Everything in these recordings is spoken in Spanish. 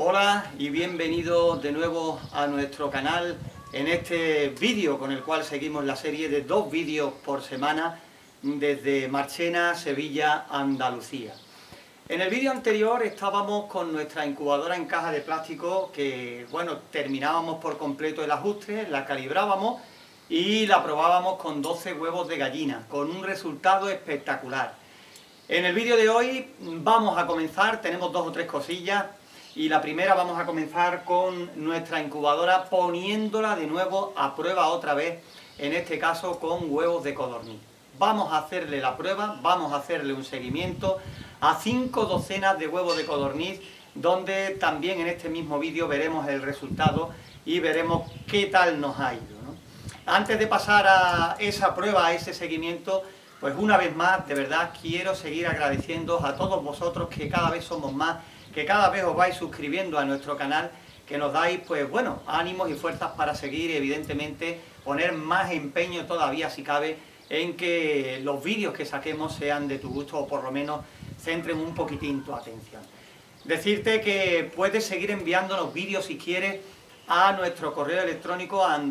Hola y bienvenido de nuevo a nuestro canal en este vídeo con el cual seguimos la serie de 2 vídeos por semana desde Marchena, Sevilla, Andalucía. En el vídeo anterior estábamos con nuestra incubadora en caja de plástico que, bueno, terminábamos por completo el ajuste, la calibrábamos y la probábamos con 12 huevos de gallina, con un resultado espectacular. En el vídeo de hoy vamos a comenzar, tenemos 2 o 3 cosillas, y la primera vamos a comenzar con nuestra incubadora poniéndola de nuevo a prueba otra vez, en este caso con huevos de codorniz. Vamos a hacerle la prueba, vamos a hacerle un seguimiento a 5 docenas de huevos de codorniz, donde también en este mismo vídeo veremos el resultado y veremos qué tal nos ha ido, ¿no? Antes de pasar a esa prueba, a ese seguimiento, pues una vez más, de verdad, quiero seguir agradeciendo a todos vosotros, que cada vez somos más, que cada vez os vais suscribiendo a nuestro canal, que nos dais, pues bueno, ánimos y fuerzas para seguir y evidentemente poner más empeño todavía, si cabe, en que los vídeos que saquemos sean de tu gusto o por lo menos centren un poquitín tu atención. Decirte que puedes seguir enviándonos vídeos si quieres a nuestro correo electrónico a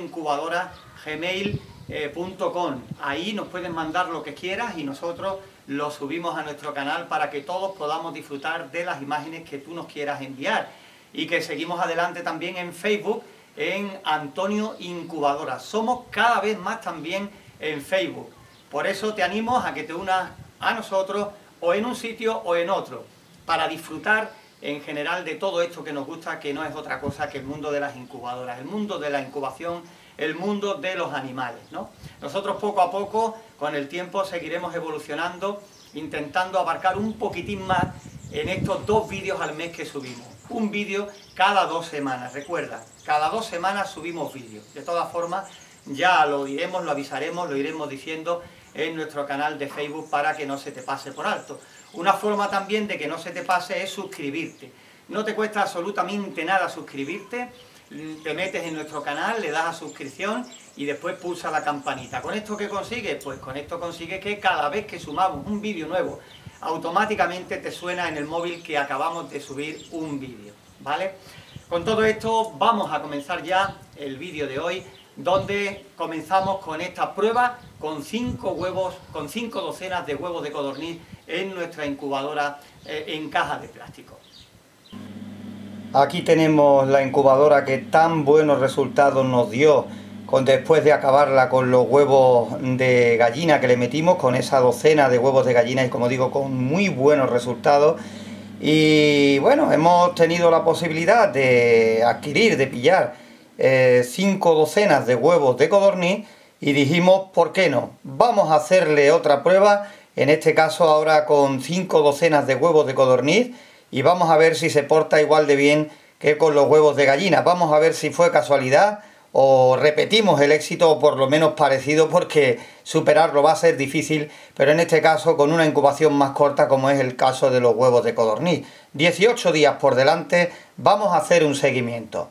antonioincubadora@gmail.com. Ahí nos puedes mandar lo que quieras y nosotros lo subimos a nuestro canal para que todos podamos disfrutar de las imágenes que tú nos quieras enviar. Y que seguimos adelante también en Facebook, en Antonio Incubadora. Somos cada vez más también en Facebook. Por eso te animo a que te unas a nosotros o en un sitio o en otro, para disfrutar en general de todo esto que nos gusta, que no es otra cosa que el mundo de las incubadoras, el mundo de la incubación, el mundo de los animales, ¿no? Nosotros poco a poco, con el tiempo, seguiremos evolucionando, intentando abarcar un poquitín más en estos 2 vídeos al mes que subimos. Un vídeo cada 2 semanas, recuerda, cada 2 semanas subimos vídeos. De todas formas, ya lo diremos, lo avisaremos, lo iremos diciendo en nuestro canal de Facebook para que no se te pase por alto. Una forma también de que no se te pase es suscribirte. No te cuesta absolutamente nada suscribirte. Te metes en nuestro canal, le das a suscripción y después pulsa la campanita. ¿Con esto qué consigues? Pues con esto consigues que cada vez que sumamos un vídeo nuevo, automáticamente te suena en el móvil que acabamos de subir un vídeo, ¿vale? Con todo esto vamos a comenzar ya el vídeo de hoy, donde comenzamos con esta prueba con 5 huevos, con 5 docenas de huevos de codorniz en nuestra incubadora en caja de plástico. Aquí tenemos la incubadora que tan buenos resultados nos dio después de acabarla con los huevos de gallina que le metimos, con esa docena de huevos de gallina y, como digo, con muy buenos resultados. Y bueno, hemos tenido la posibilidad de adquirir, de pillar 5 docenas de huevos de codorniz y dijimos, ¿por qué no? Vamos a hacerle otra prueba, en este caso ahora con 5 docenas de huevos de codorniz, y vamos a ver si se porta igual de bien que con los huevos de gallina. Vamos a ver si fue casualidad o repetimos el éxito, o por lo menos parecido, porque superarlo va a ser difícil, pero en este caso con una incubación más corta, como es el caso de los huevos de codorniz. 18 días por delante, vamos a hacer un seguimiento.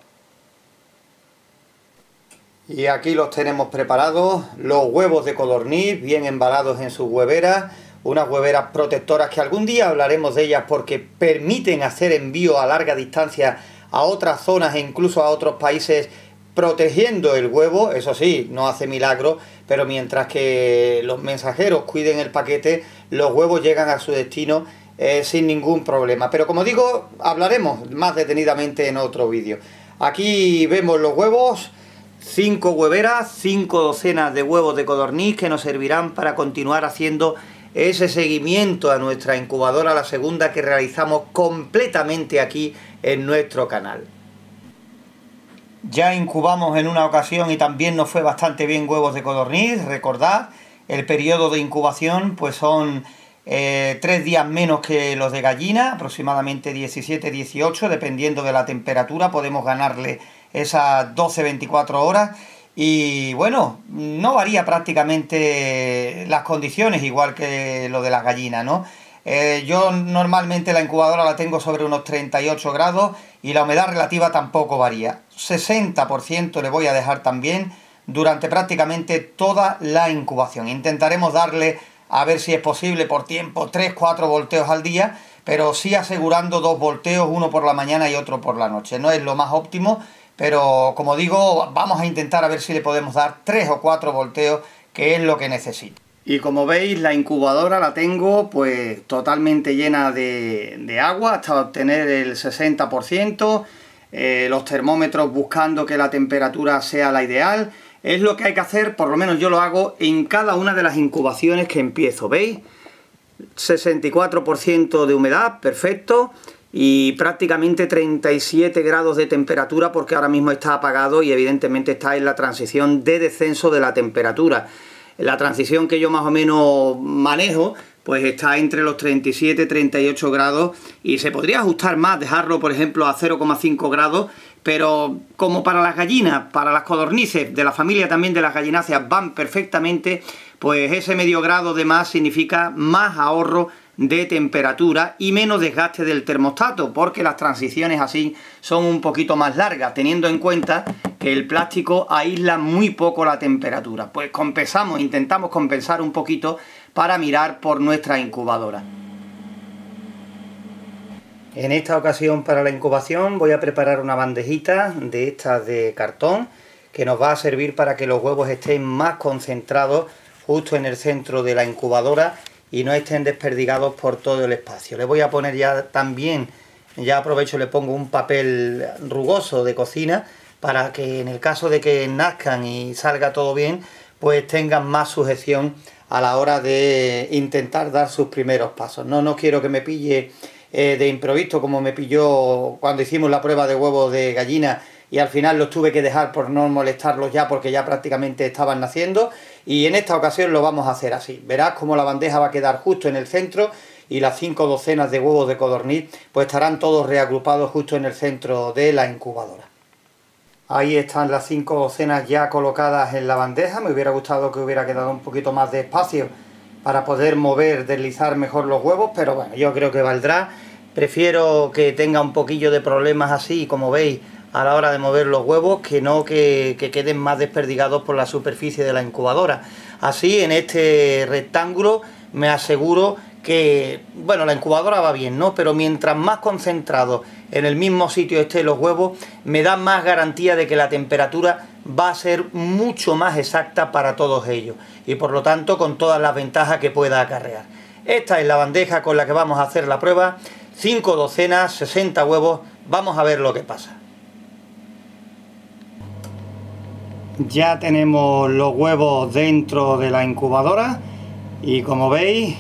Y aquí los tenemos preparados, los huevos de codorniz bien embalados en sus hueveras, unas hueveras protectoras que algún día hablaremos de ellas porque permiten hacer envío a larga distancia a otras zonas e incluso a otros países, protegiendo el huevo. Eso sí, no hace milagro, pero mientras que los mensajeros cuiden el paquete, los huevos llegan a su destino sin ningún problema. Pero como digo, hablaremos más detenidamente en otro vídeo. Aquí vemos los huevos, 5 hueveras, 5 docenas de huevos de codorniz que nos servirán para continuar haciendo ese seguimiento a nuestra incubadora, la segunda que realizamos completamente aquí en nuestro canal. Ya incubamos en una ocasión y también nos fue bastante bien huevos de codorniz. Recordad, el periodo de incubación pues son 3 días menos que los de gallina, aproximadamente 17-18, dependiendo de la temperatura, podemos ganarle esas 12-24 horas. Y bueno, no varía prácticamente las condiciones, igual que lo de las gallinas, ¿no? Yo normalmente la incubadora la tengo sobre unos 38 grados y la humedad relativa tampoco varía. 60% le voy a dejar también durante prácticamente toda la incubación. Intentaremos darle, a ver si es posible por tiempo, 3-4 volteos al día, pero sí asegurando 2 volteos, uno por la mañana y otro por la noche. No es lo más óptimo, pero como digo, vamos a intentar a ver si le podemos dar 3 o 4 volteos, que es lo que necesito. Y como veis, la incubadora la tengo pues totalmente llena de agua hasta obtener el 60%, los termómetros buscando que la temperatura sea la ideal. Es lo que hay que hacer, por lo menos yo lo hago en cada una de las incubaciones que empiezo, ¿veis? 64% de humedad, perfecto, y prácticamente 37 grados de temperatura porque ahora mismo está apagado y evidentemente está en la transición de descenso de la temperatura. La transición que yo más o menos manejo pues está entre los 37 y 38 grados y se podría ajustar más, dejarlo por ejemplo a 0,5 grados, pero como para las gallinas, para las codornices de la familia también de las gallináceas van perfectamente, pues ese medio grado de más significa más ahorro de temperatura y menos desgaste del termostato, porque las transiciones así son un poquito más largas, teniendo en cuenta que el plástico aísla muy poco la temperatura. Pues intentamos compensar un poquito para mirar por nuestra incubadora. En esta ocasión para la incubación voy a preparar una bandejita de estas de cartón que nos va a servir para que los huevos estén más concentrados justo en el centro de la incubadora y no estén desperdigados por todo el espacio. Le voy a poner ya también, ya aprovecho, le pongo un papel rugoso de cocina para que en el caso de que nazcan y salga todo bien, pues tengan más sujeción a la hora de intentar dar sus primeros pasos. No quiero que me pille de improviso como me pilló cuando hicimos la prueba de huevos de gallina y al final los tuve que dejar por no molestarlos ya porque ya prácticamente estaban naciendo, y en esta ocasión lo vamos a hacer así. Verás cómo la bandeja va a quedar justo en el centro y las 5 docenas de huevos de codorniz pues estarán todos reagrupados justo en el centro de la incubadora. Ahí están las 5 docenas ya colocadas en la bandeja. Me hubiera gustado que hubiera quedado un poquito más de espacio para poder deslizar mejor los huevos, pero bueno, yo creo que valdrá. Prefiero que tenga un poquillo de problemas así, como veis, a la hora de mover los huevos, que no que queden más desperdigados por la superficie de la incubadora. Así, en este rectángulo, me aseguro que, bueno, la incubadora va bien, ¿no? Pero mientras más concentrado en el mismo sitio estén los huevos, me da más garantía de que la temperatura va a ser mucho más exacta para todos ellos y por lo tanto con todas las ventajas que pueda acarrear. Esta es la bandeja con la que vamos a hacer la prueba. 5 docenas, 60 huevos, vamos a ver lo que pasa. Ya tenemos los huevos dentro de la incubadora y como veis,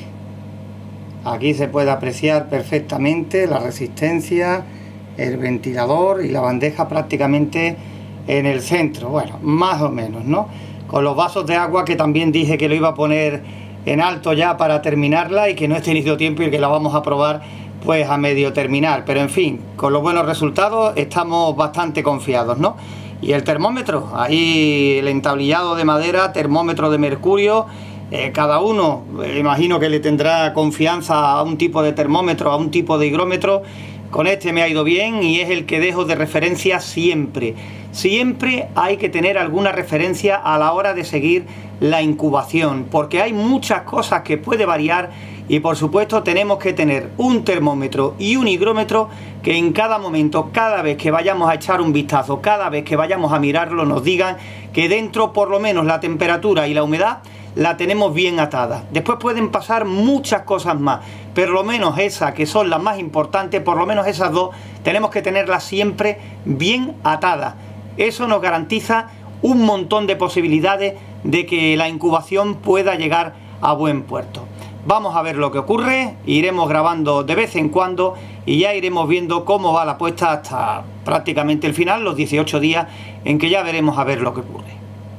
aquí se puede apreciar perfectamente la resistencia, el ventilador y la bandeja prácticamente en el centro, bueno, más o menos, ¿no? Con los vasos de agua que también dije que lo iba a poner en alto ya para terminarla y que no he tenido tiempo y que la vamos a probar pues a medio terminar, pero en fin, con los buenos resultados estamos bastante confiados, ¿no? Y el termómetro, ahí el entablillado de madera, termómetro de mercurio, cada uno imagino que le tendrá confianza a un tipo de termómetro, a un tipo de higrómetro. Con este me ha ido bien y es el que dejo de referencia siempre. Siempre hay que tener alguna referencia a la hora de seguir la incubación, porque hay muchas cosas que puede variar y por supuesto tenemos que tener un termómetro y un higrómetro que en cada momento, cada vez que vayamos a echar un vistazo, cada vez que vayamos a mirarlo, nos digan que dentro por lo menos la temperatura y la humedad la tenemos bien atada. Después pueden pasar muchas cosas más, pero lo menos esas que son las más importantes, por lo menos esas dos, tenemos que tenerlas siempre bien atadas. Eso nos garantiza un montón de posibilidades de que la incubación pueda llegar a buen puerto. Vamos a ver lo que ocurre, iremos grabando de vez en cuando y ya iremos viendo cómo va la puesta hasta prácticamente el final, los 18 días, en que ya veremos a ver lo que ocurre.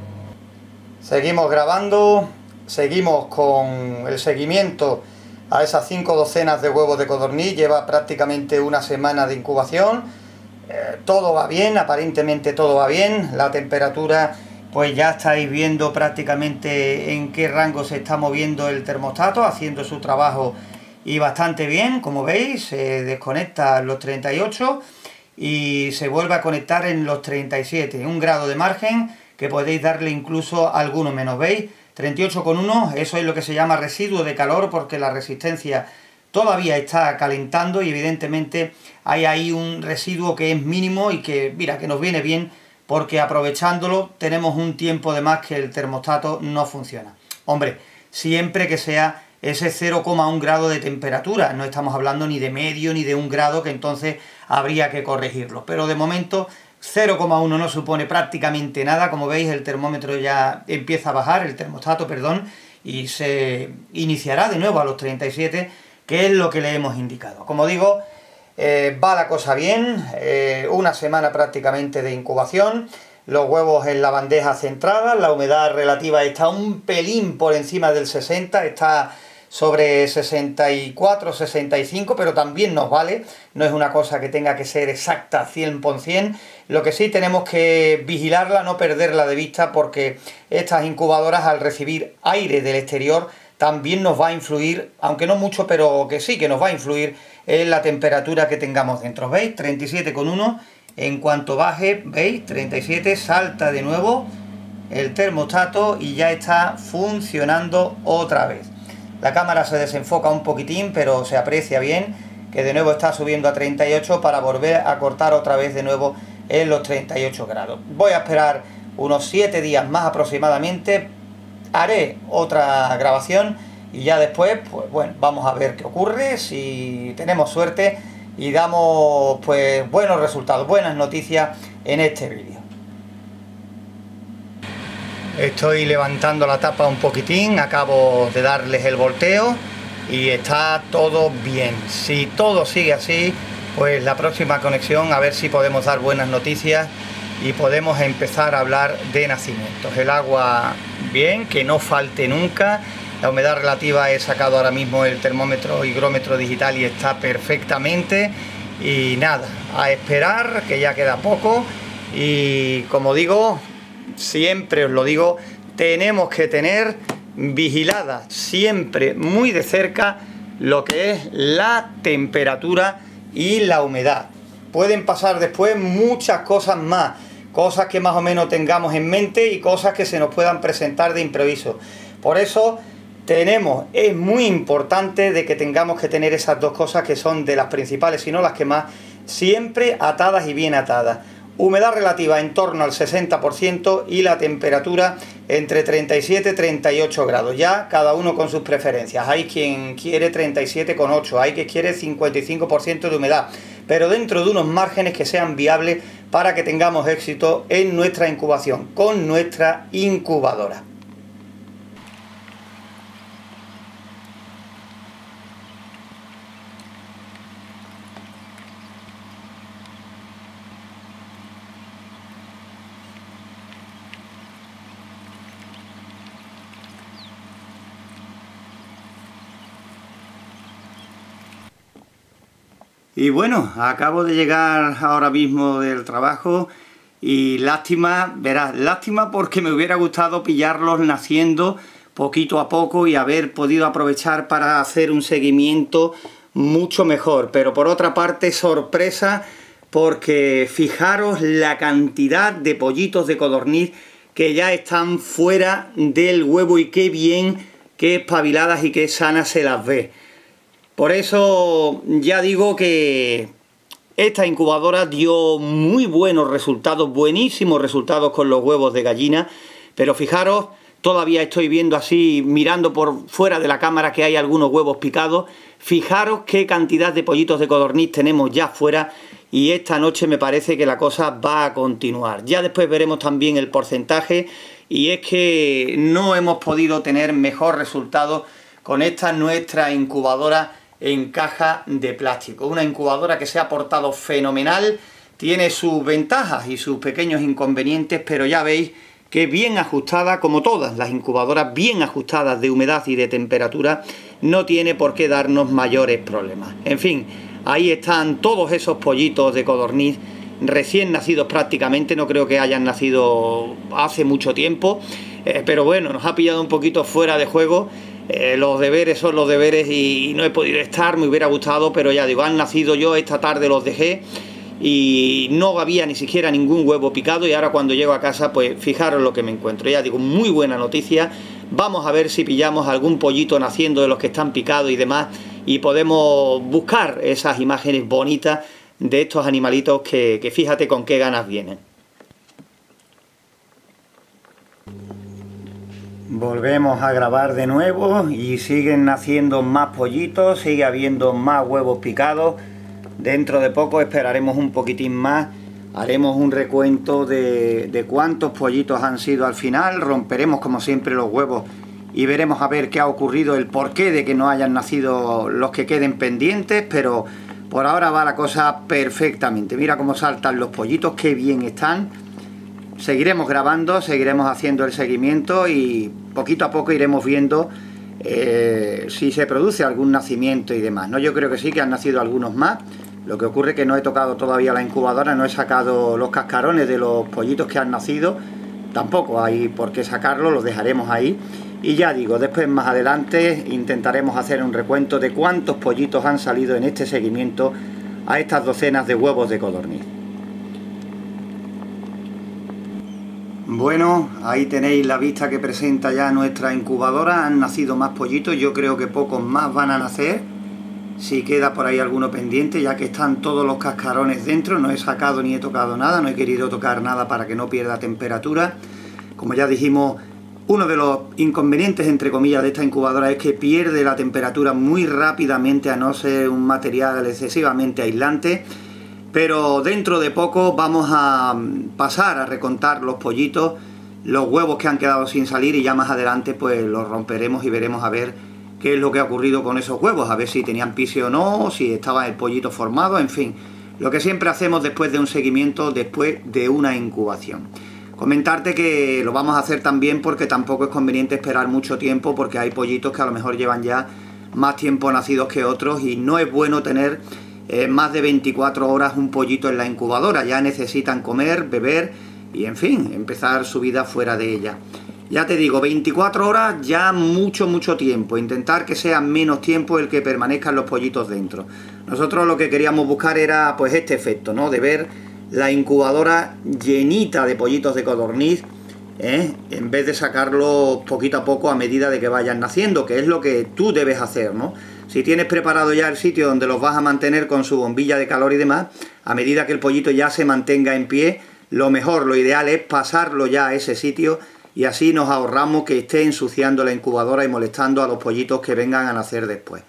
Seguimos grabando, seguimos con el seguimiento a esas 5 docenas de huevos de codorniz. Lleva prácticamente una semana de incubación, todo va bien, aparentemente todo va bien, la temperatura pues ya estáis viendo prácticamente en qué rango se está moviendo el termostato, haciendo su trabajo y bastante bien, como veis, se desconecta en los 38 y se vuelve a conectar en los 37, un grado de margen que podéis darle incluso alguno menos, ¿veis? 38,1, eso es lo que se llama residuo de calor porque la resistencia todavía está calentando y evidentemente hay ahí un residuo que es mínimo y que, mira, que nos viene bien porque aprovechándolo tenemos un tiempo de más que el termostato no funciona. Hombre, siempre que sea ese 0,1 grado de temperatura, no estamos hablando ni de medio ni de 1 grado, que entonces habría que corregirlo. Pero de momento 0,1 no supone prácticamente nada, como veis el termómetro ya empieza a bajar, el termostato, perdón, y se iniciará de nuevo a los 37, que es lo que le hemos indicado. Como digo, va la cosa bien, una semana prácticamente de incubación, los huevos en la bandeja centrada, la humedad relativa está un pelín por encima del 60, está sobre 64, 65, pero también nos vale, no es una cosa que tenga que ser exacta 100%, lo que sí tenemos que vigilarla, no perderla de vista, porque estas incubadoras al recibir aire del exterior también nos va a influir, aunque no mucho, pero que sí que nos va a influir en la temperatura que tengamos dentro. ¿Veis? 37,1, en cuanto baje, ¿veis? 37, salta de nuevo el termostato y ya está funcionando otra vez. La cámara se desenfoca un poquitín, pero se aprecia bien que de nuevo está subiendo a 38 para volver a cortar otra vez de nuevo en los 38 grados. Voy a esperar unos 7 días más aproximadamente, haré otra grabación y ya después, pues bueno, vamos a ver qué ocurre, si tenemos suerte y damos pues buenos resultados, buenas noticias en este vídeo. Estoy levantando la tapa un poquitín, acabo de darles el volteo y está todo bien. Si todo sigue así, pues la próxima conexión a ver si podemos dar buenas noticias y podemos empezar a hablar de nacimientos. El agua bien, que no falte nunca. La humedad relativa, he sacado ahora mismo el termómetro higrómetro digital y está perfectamente. Y nada, a esperar, que ya queda poco. Y como digo, siempre os lo digo, tenemos que tener vigilada siempre muy de cerca lo que es la temperatura y la humedad. Pueden pasar después muchas cosas más, cosas que más o menos tengamos en mente y cosas que se nos puedan presentar de imprevisto. Por eso es muy importante de que tengamos que tener esas dos cosas que son de las principales, si no las que más, siempre atadas y bien atadas. Humedad relativa en torno al 60% y la temperatura entre 37 y 38 grados. Ya cada uno con sus preferencias. Hay quien quiere 37,8, hay quien quiere 55% de humedad, pero dentro de unos márgenes que sean viables para que tengamos éxito en nuestra incubación con nuestra incubadora. Y bueno, acabo de llegar ahora mismo del trabajo y lástima, verás, lástima porque me hubiera gustado pillarlos naciendo poquito a poco y haber podido aprovechar para hacer un seguimiento mucho mejor. Pero por otra parte, sorpresa, porque fijaros la cantidad de pollitos de codorniz que ya están fuera del huevo y qué bien, qué espabiladas y qué sanas se las ve. Por eso ya digo que esta incubadora dio muy buenos resultados, buenísimos resultados con los huevos de gallina, pero fijaros, todavía estoy viendo así, mirando por fuera de la cámara que hay algunos huevos picados. Fijaros qué cantidad de pollitos de codorniz tenemos ya fuera y esta noche me parece que la cosa va a continuar. Ya después veremos también el porcentaje y es que no hemos podido tener mejor resultado con esta nuestra incubadora en caja de plástico. Una incubadora que se ha portado fenomenal, tiene sus ventajas y sus pequeños inconvenientes, pero ya veis que bien ajustada, como todas las incubadoras, bien ajustadas de humedad y de temperatura, no tiene por qué darnos mayores problemas. En fin, ahí están todos esos pollitos de codorniz recién nacidos prácticamente, no creo que hayan nacido hace mucho tiempo, pero bueno, nos ha pillado un poquito fuera de juego. Los deberes son los deberes y no he podido estar, me hubiera gustado, pero ya digo, han nacido, yo esta tarde los dejé y no había ni siquiera ningún huevo picado y ahora cuando llego a casa, pues fijaros lo que me encuentro. Ya digo, muy buena noticia. Vamos a ver si pillamos algún pollito naciendo de los que están picados y demás y podemos buscar esas imágenes bonitas de estos animalitos que fíjate con qué ganas vienen. Volvemos a grabar de nuevo y siguen naciendo más pollitos, sigue habiendo más huevos picados. Dentro de poco esperaremos un poquitín más, haremos un recuento de cuántos pollitos han sido al final, romperemos como siempre los huevos y veremos a ver qué ha ocurrido, el porqué de que no hayan nacido los que queden pendientes, pero por ahora va la cosa perfectamente. Mira cómo saltan los pollitos, qué bien están. Seguiremos grabando, seguiremos haciendo el seguimiento y poquito a poco iremos viendo si se produce algún nacimiento y demás, ¿no? Yo creo que sí, que han nacido algunos más. Lo que ocurre es que no he tocado todavía la incubadora, no he sacado los cascarones de los pollitos que han nacido. Tampoco hay por qué sacarlos, los dejaremos ahí. Y ya digo, después más adelante intentaremos hacer un recuento de cuántos pollitos han salido en este seguimiento a estas docenas de huevos de codorniz. Bueno, ahí tenéis la vista que presenta ya nuestra incubadora. Han nacido más pollitos, yo creo que pocos más van a nacer. Si queda por ahí alguno pendiente, ya que están todos los cascarones dentro, no he sacado ni he tocado nada, no he querido tocar nada para que no pierda temperatura. Como ya dijimos, uno de los inconvenientes, entre comillas, de esta incubadora es que pierde la temperatura muy rápidamente, a no ser un material excesivamente aislante. Pero dentro de poco vamos a pasar a recontar los pollitos, los huevos que han quedado sin salir, y ya más adelante pues los romperemos y veremos a ver qué es lo que ha ocurrido con esos huevos, a ver si tenían pise o no, si estaba el pollito formado, en fin, lo que siempre hacemos después de un seguimiento, después de una incubación. Comentarte que lo vamos a hacer también porque tampoco es conveniente esperar mucho tiempo, porque hay pollitos que a lo mejor llevan ya más tiempo nacidos que otros y no es bueno tener más de 24 horas un pollito en la incubadora. Ya necesitan comer, beber y en fin, empezar su vida fuera de ella. Ya te digo, 24 horas ya mucho tiempo. Intentar que sea menos tiempo el que permanezcan los pollitos dentro. Nosotros lo que queríamos buscar era pues este efecto, ¿no? De ver la incubadora llenita de pollitos de codorniz, en vez de sacarlos poquito a poco a medida de que vayan naciendo, que es lo que tú debes hacer, ¿no? Si tienes preparado ya el sitio donde los vas a mantener con su bombilla de calor y demás, a medida que el pollito ya se mantenga en pie, lo mejor, lo ideal es pasarlo ya a ese sitio y así nos ahorramos que esté ensuciando la incubadora y molestando a los pollitos que vengan a nacer después.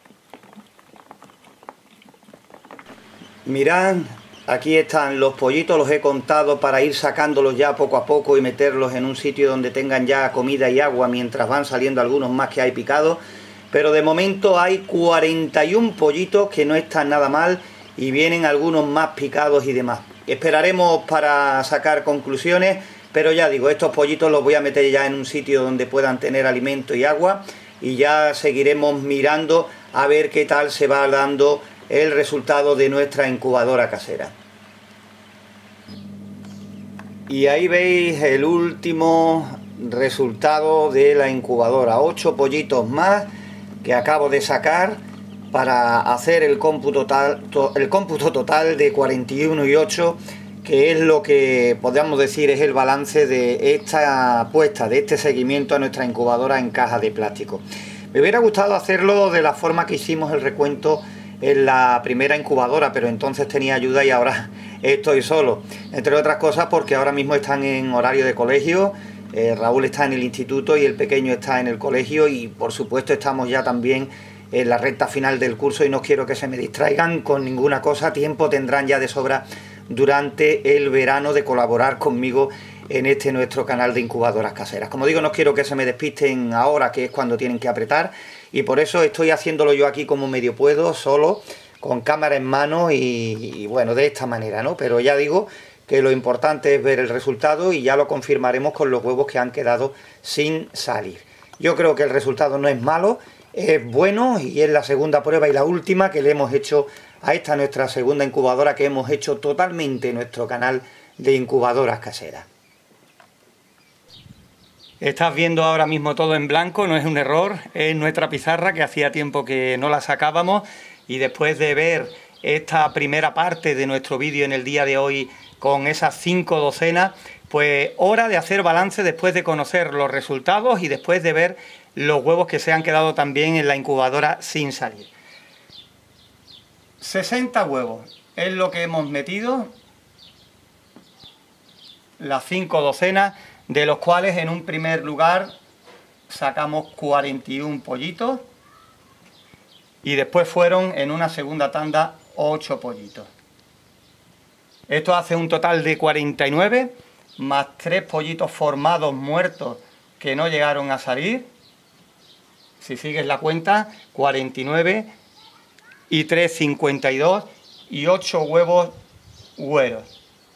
Mirad, aquí están los pollitos, los he contado para ir sacándolos ya poco a poco y meterlos en un sitio donde tengan ya comida y agua mientras van saliendo algunos más que hay picados. Pero de momento hay 41 pollitos, que no están nada mal, y vienen algunos más picados y demás. Esperaremos para sacar conclusiones, pero ya digo, estos pollitos los voy a meter ya en un sitio donde puedan tener alimento y agua, y ya seguiremos mirando a ver qué tal se va dando el resultado de nuestra incubadora casera. Y ahí veis el último resultado de la incubadora, 8 pollitos más que acabo de sacar para hacer el cómputo total de 41 y 8, que es lo que podríamos decir es el balance de esta apuesta, de este seguimiento a nuestra incubadora en caja de plástico. Me hubiera gustado hacerlo de la forma que hicimos el recuento en la primera incubadora, pero entonces tenía ayuda y ahora estoy solo, entre otras cosas porque ahora mismo están en horario de colegio. Raúl está en el instituto y el pequeño está en el colegio, y por supuesto estamos ya también en la recta final del curso y no quiero que se me distraigan con ninguna cosa. Tiempo tendrán ya de sobra durante el verano de colaborar conmigo en este nuestro canal de incubadoras caseras. Como digo, no quiero que se me despisten ahora, que es cuando tienen que apretar, y por eso estoy haciéndolo yo aquí como medio puedo, solo, con cámara en mano y bueno, de esta manera, ¿no? Pero ya digo que lo importante es ver el resultado y ya lo confirmaremos con los huevos que han quedado sin salir. Yo creo que el resultado no es malo, es bueno, y es la segunda prueba y la última que le hemos hecho a esta nuestra segunda incubadora, que hemos hecho totalmente en nuestro canal de incubadoras caseras. Estás viendo ahora mismo todo en blanco, no es un error, es nuestra pizarra que hacía tiempo que no la sacábamos, y después de ver esta primera parte de nuestro vídeo en el día de hoy con esas 5 docenas, pues hora de hacer balance después de conocer los resultados y después de ver los huevos que se han quedado también en la incubadora sin salir. 60 huevos es lo que hemos metido, las 5 docenas, de los cuales en un primer lugar sacamos 41 pollitos y después fueron en una segunda tanda 8 pollitos. Esto hace un total de 49, más 3 pollitos formados muertos que no llegaron a salir. Si sigues la cuenta, 49 y 3, 52 y 8 huevos güeros.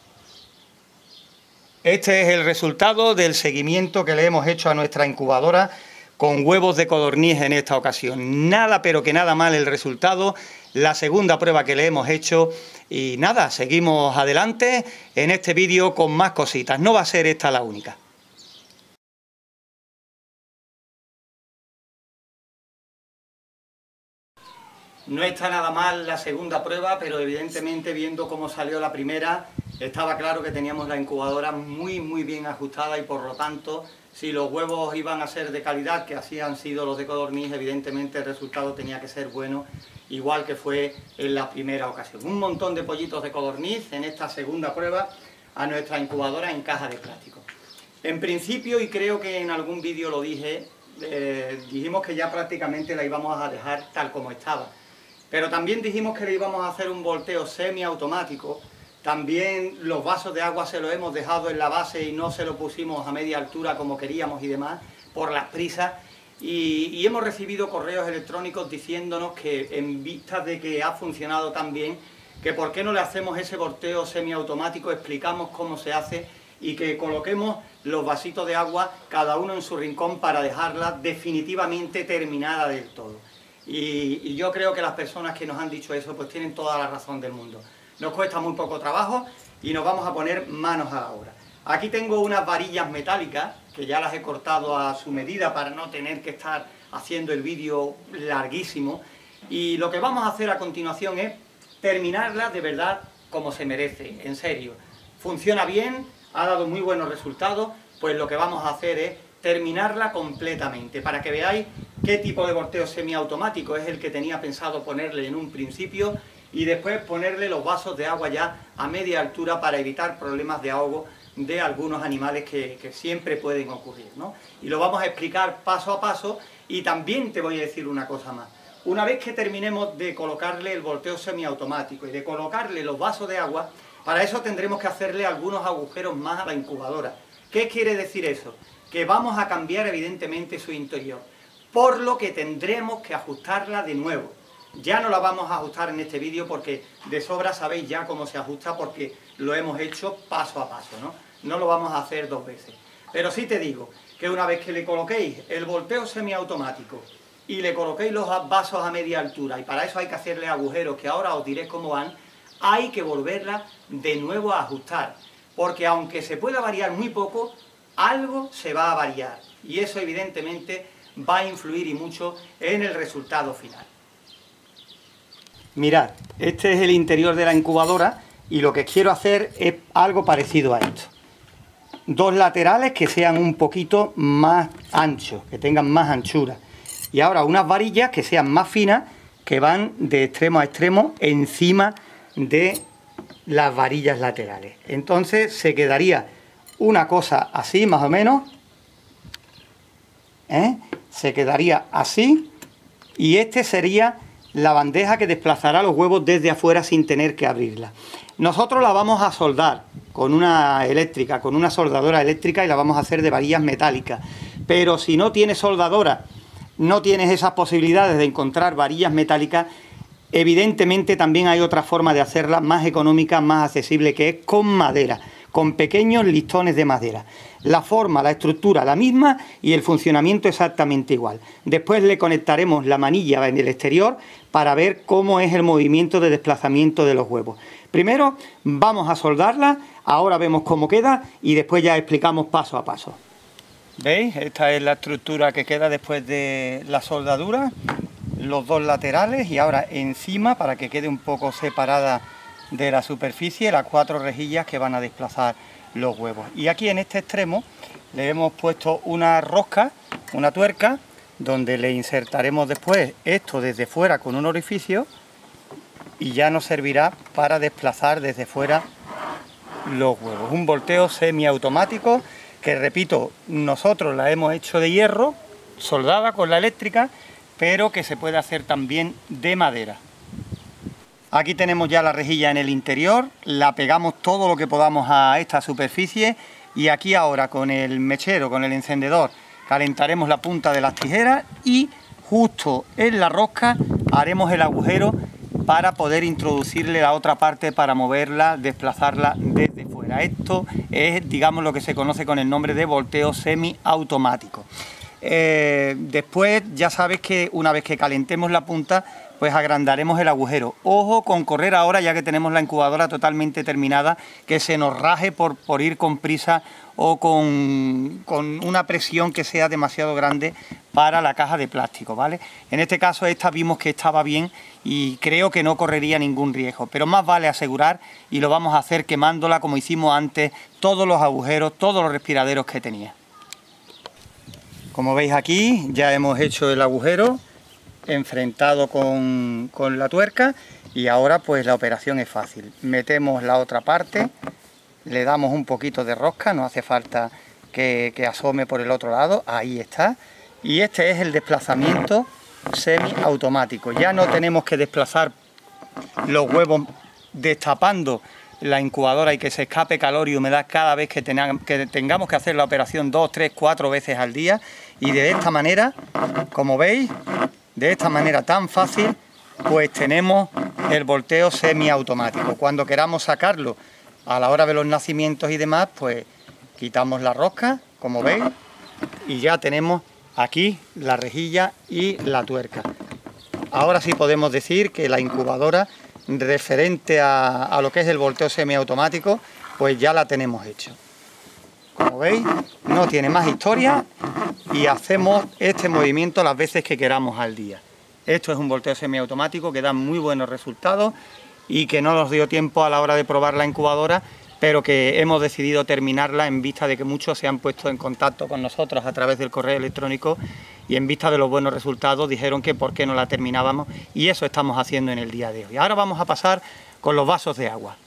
Este es el resultado del seguimiento que le hemos hecho a nuestra incubadora con huevos de codorniz en esta ocasión. Nada, pero que nada mal el resultado, la segunda prueba que le hemos hecho y nada, seguimos adelante en este vídeo con más cositas. No va a ser esta la única. No está nada mal la segunda prueba, pero evidentemente viendo cómo salió la primera, estaba claro que teníamos la incubadora muy bien ajustada y por lo tanto, si los huevos iban a ser de calidad, que así han sido los de codorniz, evidentemente el resultado tenía que ser bueno, igual que fue en la primera ocasión. Un montón de pollitos de codorniz en esta segunda prueba a nuestra incubadora en caja de plástico. En principio, y creo que en algún vídeo lo dije, dijimos que ya prácticamente la íbamos a dejar tal como estaba. Pero también dijimos que le íbamos a hacer un volteo semiautomático. También los vasos de agua se los hemos dejado en la base y no se lo pusimos a media altura como queríamos y demás, por las prisas. Y hemos recibido correos electrónicos diciéndonos que en vista de que ha funcionado tan bien, que por qué no le hacemos ese volteo semiautomático, explicamos cómo se hace y que coloquemos los vasitos de agua cada uno en su rincón para dejarla definitivamente terminada del todo. Y yo creo que las personas que nos han dicho eso pues tienen toda la razón del mundo. Nos cuesta muy poco trabajo y nos vamos a poner manos a la obra. Aquí tengo unas varillas metálicas que ya las he cortado a su medida para no tener que estar haciendo el vídeo larguísimo. Y lo que vamos a hacer a continuación es terminarla de verdad como se merece, en serio. Funciona bien, ha dado muy buenos resultados, pues lo que vamos a hacer es terminarla completamente, para que veáis qué tipo de volteo semiautomático es el que tenía pensado ponerle en un principio y después ponerle los vasos de agua ya a media altura para evitar problemas de ahogo de algunos animales que siempre pueden ocurrir, ¿no? Y lo vamos a explicar paso a paso y también te voy a decir una cosa más. Una vez que terminemos de colocarle el volteo semiautomático y de colocarle los vasos de agua, para eso tendremos que hacerle algunos agujeros más a la incubadora. ¿Qué quiere decir eso? Que vamos a cambiar evidentemente su interior, por lo que tendremos que ajustarla de nuevo. Ya no la vamos a ajustar en este vídeo porque de sobra sabéis ya cómo se ajusta porque lo hemos hecho paso a paso, ¿no? No lo vamos a hacer dos veces. Pero sí te digo que una vez que le coloquéis el volteo semiautomático y le coloquéis los vasos a media altura, y para eso hay que hacerle agujeros que ahora os diré cómo van, hay que volverla de nuevo a ajustar, porque aunque se pueda variar muy poco, algo se va a variar y eso evidentemente va a influir y mucho en el resultado final. Mirad, este es el interior de la incubadora y lo que quiero hacer es algo parecido a esto. Dos laterales que sean un poquito más anchos, que tengan más anchura. Y ahora unas varillas que sean más finas, que van de extremo a extremo encima de las varillas laterales. Entonces se quedaría una cosa así más o menos, se quedaría así y este sería la bandeja que desplazará los huevos desde afuera sin tener que abrirla. Nosotros la vamos a soldar con una eléctrica, con una soldadora eléctrica y la vamos a hacer de varillas metálicas, pero si no tienes soldadora, no tienes esas posibilidades de encontrar varillas metálicas, evidentemente también hay otra forma de hacerla más económica, más accesible, que es con madera, con pequeños listones de madera. La forma, la estructura la misma y el funcionamiento exactamente igual. Después le conectaremos la manilla en el exterior para ver cómo es el movimiento de desplazamiento de los huevos. Primero vamos a soldarla, ahora vemos cómo queda y después ya explicamos paso a paso. ¿Veis? Esta es la estructura que queda después de la soldadura, los dos laterales y ahora encima, para que quede un poco separada de la superficie, las 4 rejillas que van a desplazar los huevos. Y aquí en este extremo le hemos puesto una rosca, una tuerca, donde le insertaremos después esto desde fuera con un orificio y ya nos servirá para desplazar desde fuera los huevos. Un volteo semiautomático que, repito, nosotros la hemos hecho de hierro, soldada con la eléctrica, pero que se puede hacer también de madera. Aquí tenemos ya la rejilla en el interior, la pegamos todo lo que podamos a esta superficie y aquí ahora con el mechero, con el encendedor, calentaremos la punta de las tijeras y justo en la rosca haremos el agujero para poder introducirle la otra parte para moverla, desplazarla desde fuera. Esto es, digamos, lo que se conoce con el nombre de volteo semiautomático. Después ya sabes que una vez que calentemos la punta, pues agrandaremos el agujero. Ojo con correr ahora, ya que tenemos la incubadora totalmente terminada, que se nos raje por ir con prisa o con una presión que sea demasiado grande para la caja de plástico, ¿vale? En este caso esta vimos que estaba bien y creo que no correría ningún riesgo, pero más vale asegurar y lo vamos a hacer quemándola como hicimos antes, todos los agujeros, todos los respiraderos que tenía. Como veis aquí ya hemos hecho el agujero enfrentado con la tuerca y ahora pues la operación es fácil. Metemos la otra parte, le damos un poquito de rosca, no hace falta que asome por el otro lado, ahí está. Y este es el desplazamiento semiautomático. Ya no tenemos que desplazar los huevos destapando la incubadora y que se escape calor y humedad cada vez que tengamos que hacer la operación 2, 3, 4 veces al día. Y de esta manera, como veis, de esta manera tan fácil, pues tenemos el volteo semiautomático. Cuando queramos sacarlo a la hora de los nacimientos y demás, pues quitamos la rosca, como veis, y ya tenemos aquí la rejilla y la tuerca. Ahora sí podemos decir que la incubadora, referente a lo que es el volteo semiautomático, pues ya la tenemos hecha. Como veis, no tiene más historia y hacemos este movimiento las veces que queramos al día. Esto es un volteo semiautomático que da muy buenos resultados y que no nos dio tiempo a la hora de probar la incubadora, pero que hemos decidido terminarla en vista de que muchos se han puesto en contacto con nosotros a través del correo electrónico y en vista de los buenos resultados dijeron que por qué no la terminábamos y eso estamos haciendo en el día de hoy. Ahora vamos a pasar con los vasos de agua.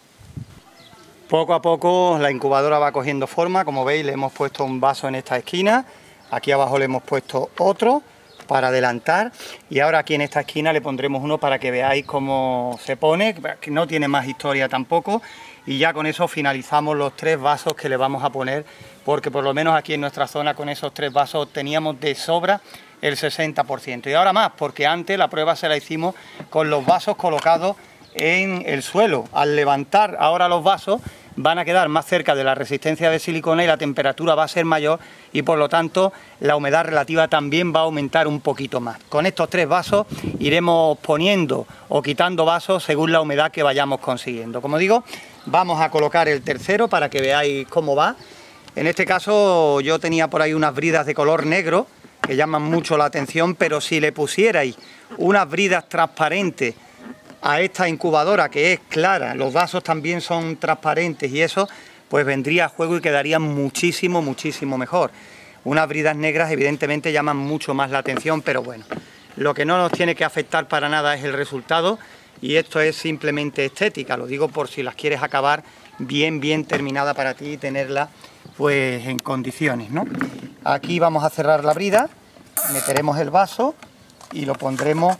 Poco a poco la incubadora va cogiendo forma, como veis le hemos puesto un vaso en esta esquina, aquí abajo le hemos puesto otro para adelantar y ahora aquí en esta esquina le pondremos uno para que veáis cómo se pone, que no tiene más historia tampoco y ya con eso finalizamos los 3 vasos que le vamos a poner porque por lo menos aquí en nuestra zona con esos 3 vasos teníamos de sobra el 60% y ahora más porque antes la prueba se la hicimos con los vasos colocados en el suelo. Al levantar ahora los vasos van a quedar más cerca de la resistencia de silicona y la temperatura va a ser mayor y por lo tanto la humedad relativa también va a aumentar un poquito más. Con estos 3 vasos iremos poniendo o quitando vasos según la humedad que vayamos consiguiendo. Como digo, vamos a colocar el tercero para que veáis cómo va. En este caso yo tenía por ahí unas bridas de color negro que llaman mucho la atención, pero si le pusierais unas bridas transparentes a esta incubadora que es clara, los vasos también son transparentes y eso pues vendría a juego y quedaría muchísimo mejor. Unas bridas negras evidentemente llaman mucho más la atención, pero bueno, lo que no nos tiene que afectar para nada es el resultado y esto es simplemente estética, lo digo por si las quieres acabar bien terminada para ti y tenerla pues en condiciones, ¿no? Aquí vamos a cerrar la brida, meteremos el vaso y lo pondremos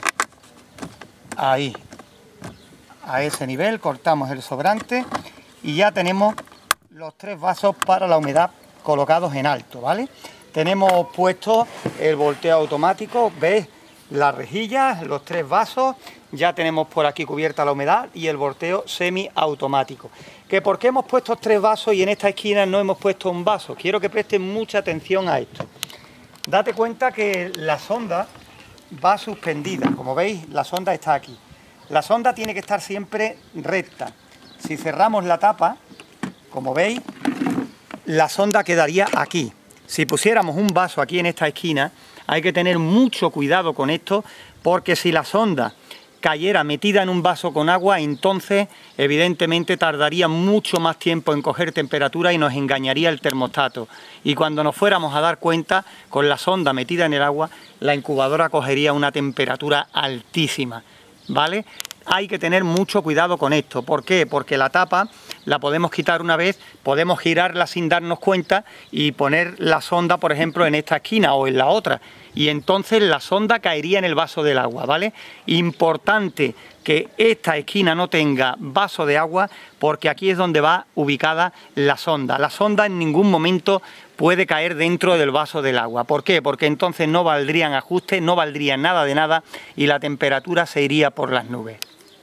ahí, a ese nivel, cortamos el sobrante y ya tenemos los 3 vasos para la humedad colocados en alto, ¿vale? Tenemos puesto el volteo automático, ¿ves? Las rejillas, los 3 vasos, ya tenemos por aquí cubierta la humedad y el volteo semiautomático. ¿Que por qué hemos puesto 3 vasos y en esta esquina no hemos puesto un vaso? Quiero que presten mucha atención a esto. Date cuenta que la sonda va suspendida, como veis la sonda está aquí. La sonda tiene que estar siempre recta. Si cerramos la tapa, como veis, la sonda quedaría aquí. Si pusiéramos un vaso aquí en esta esquina, hay que tener mucho cuidado con esto, porque si la sonda cayera metida en un vaso con agua, entonces evidentemente tardaría mucho más tiempo en coger temperatura y nos engañaría el termostato. Y cuando nos fuéramos a dar cuenta, con la sonda metida en el agua, la incubadora cogería una temperatura altísima, ¿vale? hay que tener mucho cuidado con esto. ¿Por qué? Porque la tapa la podemos quitar una vez, podemos girarla sin darnos cuenta y poner la sonda, por ejemplo, en esta esquina o en la otra. Y entonces la sonda caería en el vaso del agua, ¿vale? Importante que esta esquina no tenga vaso de agua, porque aquí es donde va ubicada la sonda. La sonda en ningún momento puede caer dentro del vaso del agua. ¿Por qué? Porque entonces no valdrían ajustes, no valdría nada de nada y la temperatura se iría por las nubes.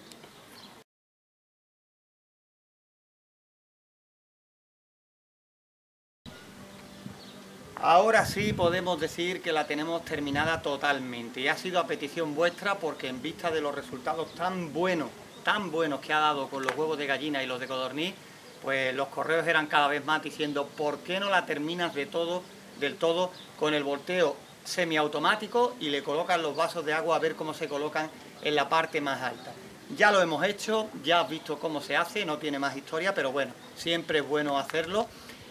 Ahora sí podemos decir que la tenemos terminada totalmente y ha sido a petición vuestra, porque en vista de los resultados tan buenos que ha dado con los huevos de gallina y los de codorniz, pues los correos eran cada vez más diciendo ¿por qué no la terminas del todo con el volteo semiautomático y le colocan los vasos de agua a ver cómo se colocan en la parte más alta? Ya lo hemos hecho, ya has visto cómo se hace, no tiene más historia, pero bueno, siempre es bueno hacerlo.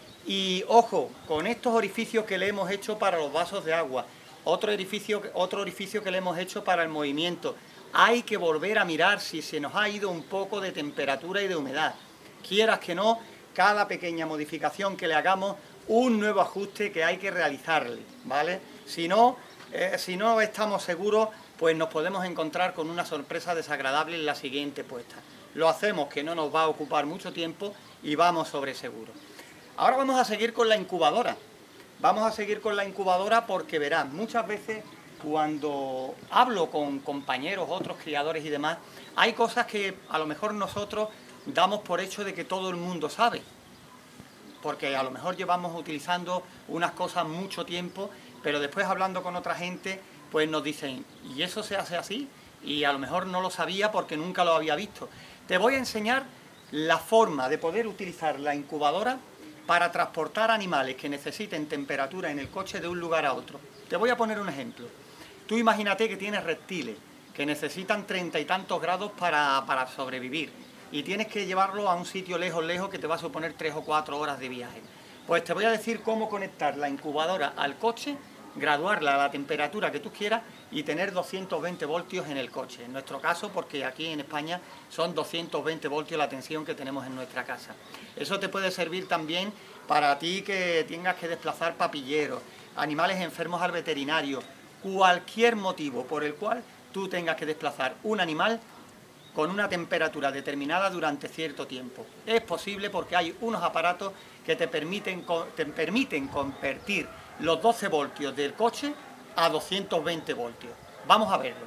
Y ojo, con estos orificios que le hemos hecho para los vasos de agua, otro orificio que le hemos hecho para el movimiento, hay que volver a mirar si se nos ha ido un poco de temperatura y de humedad. Quieras que no, cada pequeña modificación que le hagamos, un nuevo ajuste que hay que realizarle, ¿vale? Si no estamos seguros, pues nos podemos encontrar con una sorpresa desagradable en la siguiente puesta. Lo hacemos, que no nos va a ocupar mucho tiempo, y vamos sobre seguro. Ahora vamos a seguir con la incubadora. Vamos a seguir con la incubadora porque verán, muchas veces cuando hablo con compañeros, otros criadores y demás, hay cosas que a lo mejor nosotros damos por hecho de que todo el mundo sabe. Porque a lo mejor llevamos utilizando unas cosas mucho tiempo, pero después hablando con otra gente, pues nos dicen, ¿y eso se hace así? Y a lo mejor no lo sabía porque nunca lo había visto. Te voy a enseñar la forma de poder utilizar la incubadora para transportar animales que necesiten temperatura en el coche de un lugar a otro. Te voy a poner un ejemplo. Tú imagínate que tienes reptiles que necesitan 30 y tantos grados para sobrevivir y tienes que llevarlo a un sitio lejos que te va a suponer 3 o 4 horas de viaje. Pues te voy a decir cómo conectar la incubadora al coche, graduarla a la temperatura que tú quieras y tener 220 voltios en el coche. En nuestro caso, porque aquí en España son 220 voltios la tensión que tenemos en nuestra casa. Eso te puede servir también para ti que tengas que desplazar papilleros, animales enfermos al veterinario, cualquier motivo por el cual tú tengas que desplazar un animal con una temperatura determinada durante cierto tiempo. Es posible porque hay unos aparatos que te permiten convertir los 12 voltios del coche a 220 voltios. Vamos a verlo.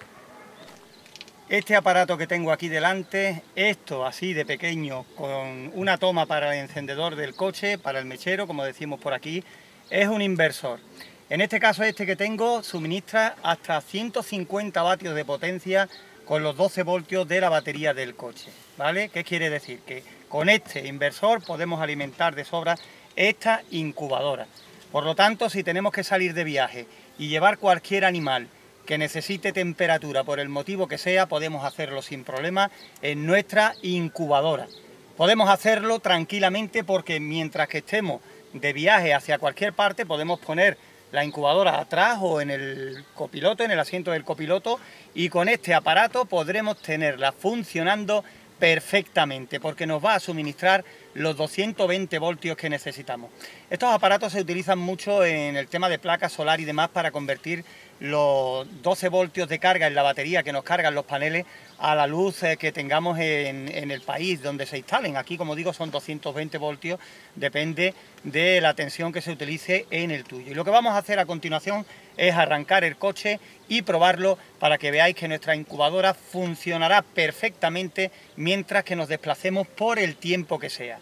Este aparato que tengo aquí delante, esto así de pequeño, con una toma para el encendedor del coche, para el mechero, como decimos por aquí, es un inversor. En este caso, este que tengo suministra hasta 150 vatios de potencia con los 12 voltios de la batería del coche, ¿vale? ¿Qué quiere decir? Que con este inversor podemos alimentar de sobra esta incubadora. Por lo tanto, si tenemos que salir de viaje y llevar cualquier animal que necesite temperatura por el motivo que sea, podemos hacerlo sin problema en nuestra incubadora. Podemos hacerlo tranquilamente porque mientras que estemos de viaje hacia cualquier parte podemos poner la incubadora atrás o en el copiloto, en el asiento del copiloto, y con este aparato podremos tenerla funcionando perfectamente porque nos va a suministrar los 220 voltios que necesitamos. Estos aparatos se utilizan mucho en el tema de placas solar y demás para convertir los 12 voltios de carga en la batería que nos cargan los paneles a la luz que tengamos en el país donde se instalen. Aquí, como digo, son 220 voltios, depende de la tensión que se utilice en el tuyo. Y lo que vamos a hacer a continuación es arrancar el coche y probarlo para que veáis que nuestra incubadora funcionará perfectamente mientras que nos desplacemos por el tiempo que sea.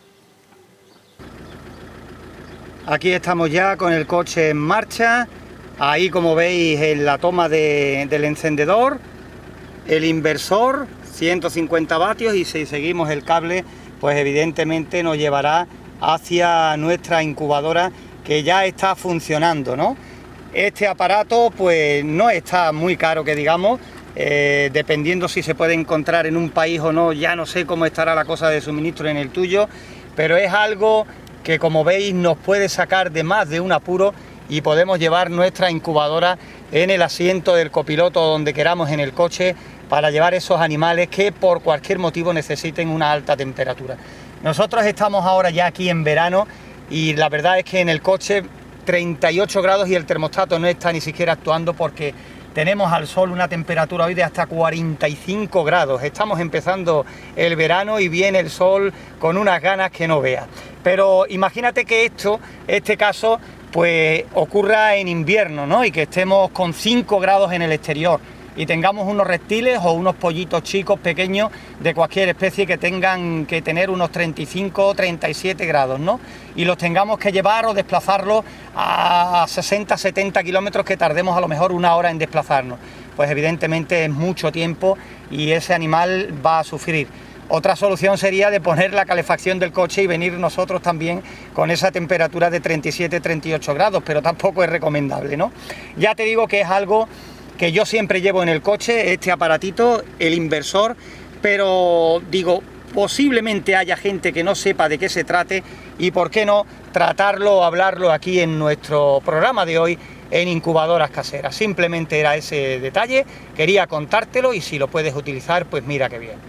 Aquí estamos ya con el coche en marcha. Ahí, como veis, en la toma del encendedor, el inversor, 150 vatios, y si seguimos el cable, pues evidentemente nos llevará hacia nuestra incubadora que ya está funcionando, ¿no? Este aparato pues no está muy caro, que digamos, dependiendo si se puede encontrar en un país o no, ya no sé cómo estará la cosa de suministro en el tuyo, pero es algo que, como veis, nos puede sacar de más de un apuro y podemos llevar nuestra incubadora en el asiento del copiloto donde queramos en el coche para llevar esos animales que por cualquier motivo necesiten una alta temperatura. Nosotros estamos ahora ya aquí en verano y la verdad es que en el coche 38 grados y el termostato no está ni siquiera actuando porque tenemos al sol una temperatura hoy de hasta 45 grados. Estamos empezando el verano y viene el sol con unas ganas que no veas. Pero imagínate que este caso, pues ocurra en invierno, ¿no? Y que estemos con 5 grados en el exterior y tengamos unos reptiles o unos pollitos chicos pequeños de cualquier especie que tengan que tener unos 35 o 37 grados, ¿no? Y los tengamos que llevar o desplazarlos a 60-70 kilómetros, que tardemos a lo mejor 1 hora en desplazarnos. Pues evidentemente es mucho tiempo y ese animal va a sufrir. Otra solución sería de poner la calefacción del coche y venir nosotros también con esa temperatura de 37-38 grados, pero tampoco es recomendable, ¿no? Ya te digo que es algo que yo siempre llevo en el coche, este aparatito, el inversor, pero digo, posiblemente haya gente que no sepa de qué se trate y por qué no tratarlo o hablarlo aquí en nuestro programa de hoy en Incubadoras Caseras. Simplemente era ese detalle, quería contártelo y si lo puedes utilizar, pues mira qué bien.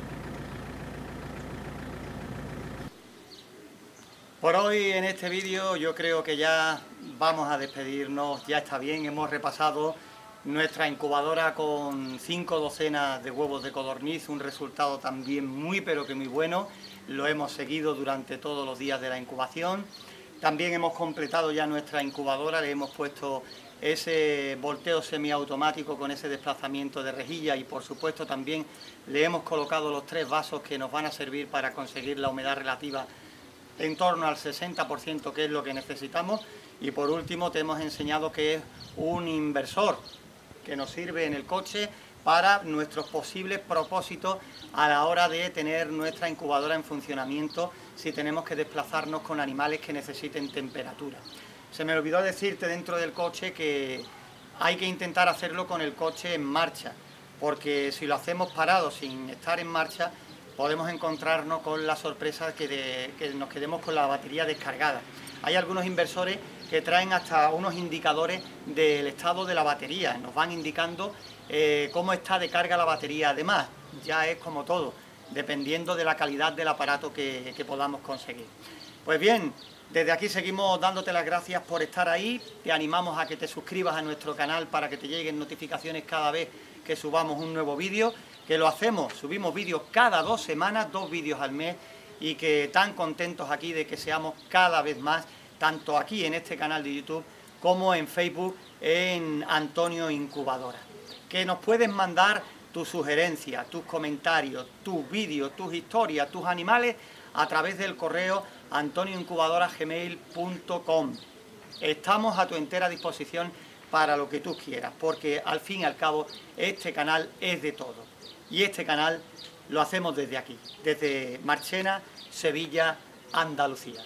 Por hoy en este vídeo yo creo que ya vamos a despedirnos, ya está bien, hemos repasado nuestra incubadora con 5 docenas de huevos de codorniz, un resultado también muy pero que muy bueno, lo hemos seguido durante todos los días de la incubación. También hemos completado ya nuestra incubadora, le hemos puesto ese volteo semiautomático con ese desplazamiento de rejilla y por supuesto también le hemos colocado los 3 vasos que nos van a servir para conseguir la humedad relativa en torno al 60%, que es lo que necesitamos. Y por último te hemos enseñado que es un inversor que nos sirve en el coche para nuestros posibles propósitos a la hora de tener nuestra incubadora en funcionamiento si tenemos que desplazarnos con animales que necesiten temperatura. Se me olvidó decirte dentro del coche que hay que intentar hacerlo con el coche en marcha, porque si lo hacemos parado sin estar en marcha podemos encontrarnos con la sorpresa que nos quedemos con la batería descargada. Hay algunos inversores que traen hasta unos indicadores del estado de la batería, nos van indicando cómo está de carga la batería. Además, ya es como todo, dependiendo de la calidad del aparato que podamos conseguir. Pues bien, desde aquí seguimos dándote las gracias por estar ahí, te animamos a que te suscribas a nuestro canal para que te lleguen notificaciones cada vez que subamos un nuevo vídeo, que lo hacemos, subimos vídeos cada 2 semanas, 2 vídeos al mes, y que tan contentos aquí de que seamos cada vez más, tanto aquí en este canal de YouTube como en Facebook en Antonio Incubadora. Que nos puedes mandar tus sugerencias, tus comentarios, tus vídeos, tus historias, tus animales a través del correo antonioincubadora@gmail.com. Estamos a tu entera disposición para lo que tú quieras, porque al fin y al cabo este canal es de todo. Y este canal lo hacemos desde aquí, desde Marchena, Sevilla, Andalucía.